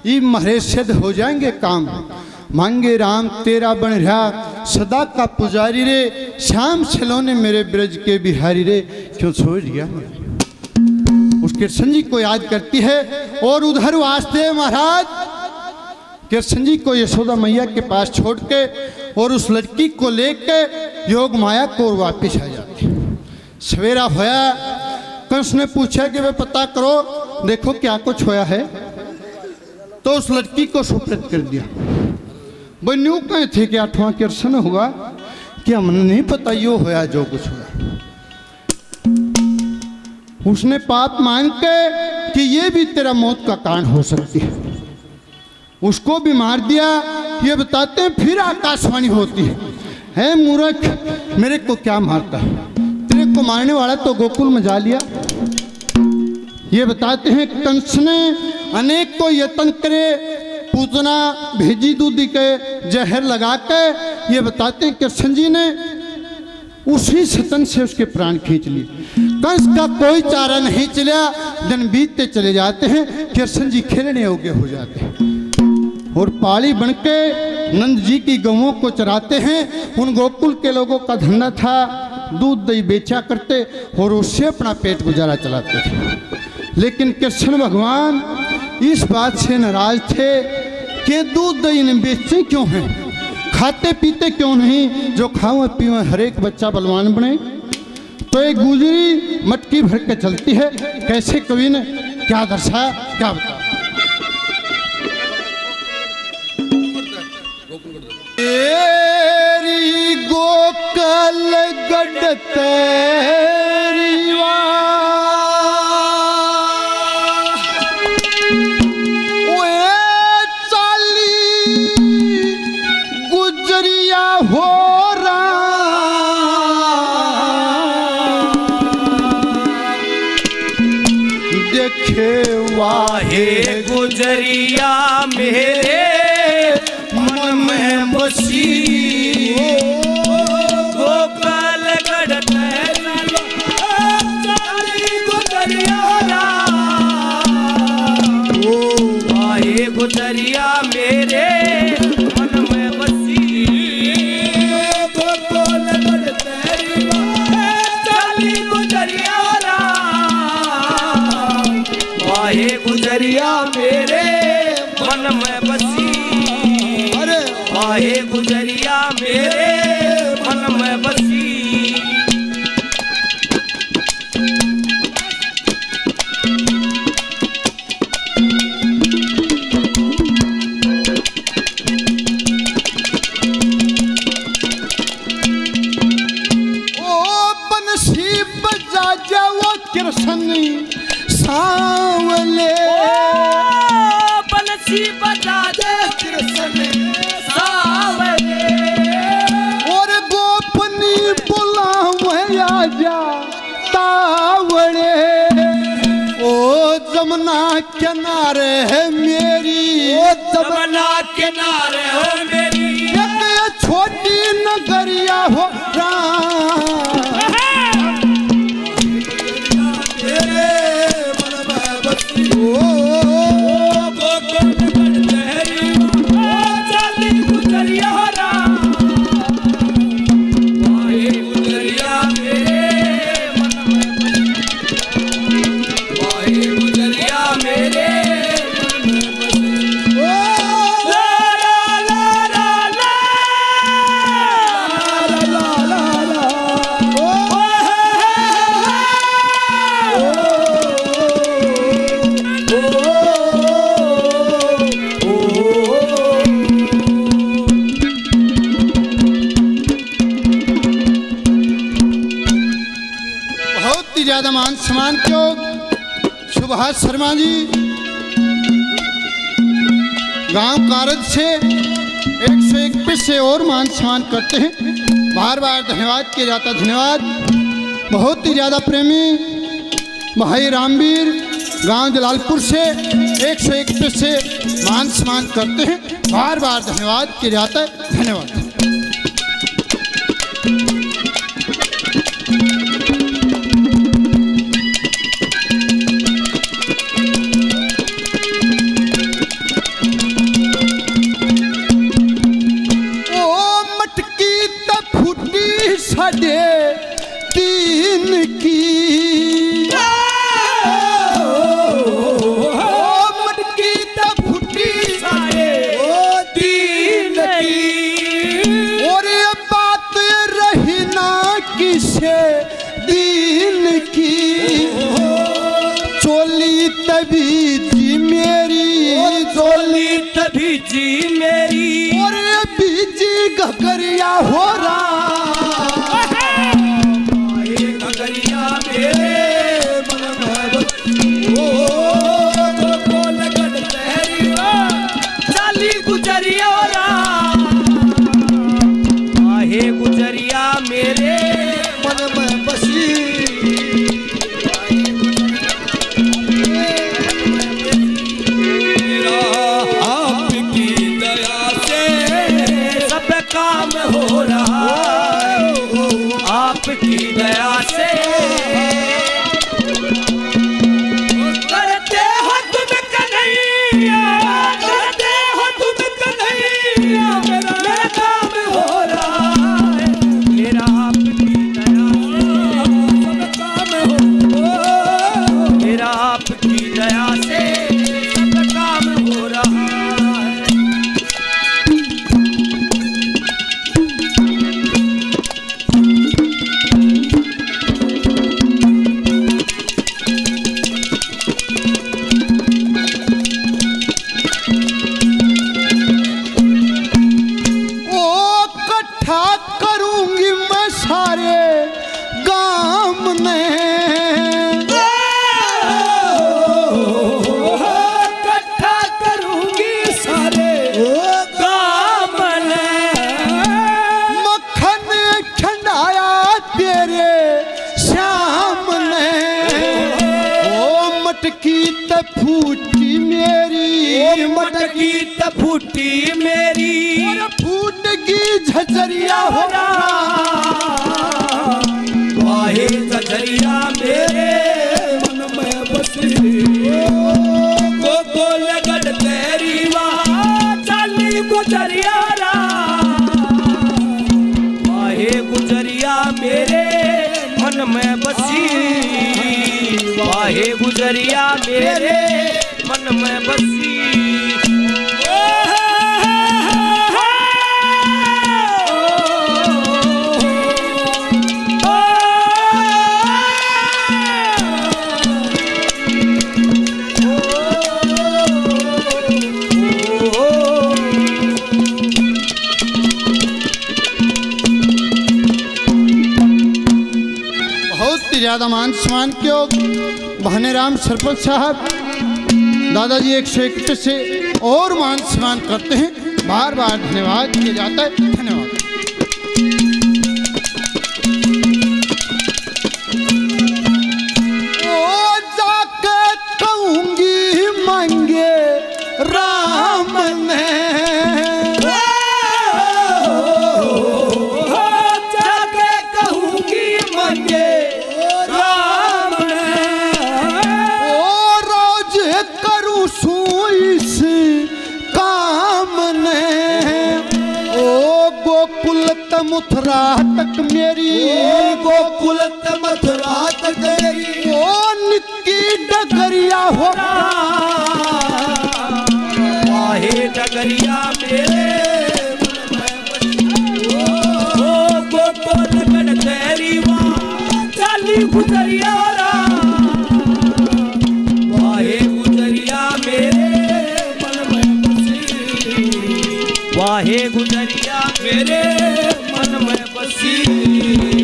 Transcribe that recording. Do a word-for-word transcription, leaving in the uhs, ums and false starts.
ये महरे सिद्ध हो जाएंगे काम। मांगे राम तेरा बन रहा सदा का पुजारी रे, श्याम सलोने मेरे ब्रज के बिहारी रे। क्यों छोड़ दिया उस कृष्ण जी को याद करती है। और उधर वासुदेव महाराज कृष्ण जी को यशोदा मैया के पास छोड़ के और उस लड़की को लेके योग माया को वापिस आ जाते। सवेरा होया, कृष्ण ने पूछा कि वे पता करो देखो क्या कुछ होया है। तो उस लड़की को सुपुर्द कर दिया। वो न्यू कहे थे कि आठवां कृष्ण हुआ कि हमने नहीं पता यो होया जो कुछ हुआ। उसने पाप मान के कि ये भी तेरा मौत का कारण हो सकती है, उसको भी मार दिया। ये बताते हैं फिर आकाशवाणी होती है, है मूर्ख मेरे को क्या मारता है, तेरे को मारने वाला तो गोकुल में जा लिया। ये बताते हैं कंस ने अनेक को यत्न करे, पूतना भेजी दूधी के जहर लगा के। ये बताते हैं कृष्ण जी ने उसी सतन से उसके प्राण खींच लिए। कंस का कोई चारा नहीं चला, दिन बीतते चले जाते हैं, कृष्ण जी खेलने योग्य हो जाते हैं और पाली बनके नंद जी की गौओं को चराते हैं। उन गोकुल के लोगों का धंधा था, दूध दही बेचा करते और उससे अपना पेट गुजारा चलाते थे। लेकिन कृष्ण भगवान इस बात से नाराज थे कि दूध दही ने बेचते क्यों हैं, खाते पीते क्यों नहीं, जो खाओ पीओ हर एक बच्चा बलवान बने। तो एक गुजरी मटकी भर के चलती है। कैसे कवि ने क्या दर्शाया क्या बता। तेरी गोकल गढ़ तेरी हो देखे वाहे गुजरिया मेरे मन में बसी, गोपाल गढ़ गुजरिया वाहे गुजरिया मेरे गुजरिया मेरे मन में बसी। अरे वाहे गुजरिया मेरे मन में बसी। ओ बंसी बजा जाओ कृष्ण सावले, बंसी बजा दे कृष्ण सावले। और गोपनी बुलावे आजा तावड़े। ओ जमुना किनारे है मेरी, ओ जमुना किनारे हो मेरी, एक छोटी नगरिया हो राम। ज्यादा मान सम्मान क्यों सुभाष शर्मा जी गांव कारज से एक सौ इक्कीस से और मान सम्मान करते हैं। बार बार धन्यवाद किया जाता। धन्यवाद। बहुत ही ज़्यादा प्रेमी भाई रामवीर गांव जलालपुर से एक सौ इक्कीस से मान सम्मान करते हैं। बार बार धन्यवाद किया जाता है। धन्यवाद। बीजी मेरी और ये बीजी घगरिया हो रहा ये घगरिया मेरे मन में बसी ओ गोकुल गढ़ तेरी चाली गुजरिया हे गुजरिया मेरे मन में बसी आपकी दया से सब काम हो रहा है आपकी दया से करते हो तुम कन्हैया करते हो तुम कन्हैया मेरा काम हो रहा है मेरा आपकी दया से सब काम हो मेरा आपकी दया से सब काम हो रहा है करूंगी मैं सारे गाम ने इकट्ठा करूंगी सारे गाम ने मक्खन खंडाया तेरे श्याम ने ओ मटकी त फूटी मेरी मटकी त फूटी मेरी फूट की झजरिया हो वाहे झजरिया मेरे मन में बसी गोकुल गढ़ तेरी चाली गुजरिया वाहे गुजरिया मेरे मन में बसी वाहे गुजरिया मेरे मन में बसी ज्यादा मान सम्मान क्यों भानेराम सरपंच साहब दादाजी एक सौ इकतीस से और मान सम्मान करते हैं बार बार धन्यवाद किया जाता है धन्यवाद ओ जाके कहूंगी मांगे राम ने जाके कहूंगी मांगे इस काम ने ओ गोकुल मथुरा तक मेरी गोकुल मथुरा तक मेरी ओ नित्ती डगरिया हो वाहे डगरिया मेरे ओ गोकुल गढ़ तेरी चाली गुजरिया वाहे गुजरिया मेरे मन में बसी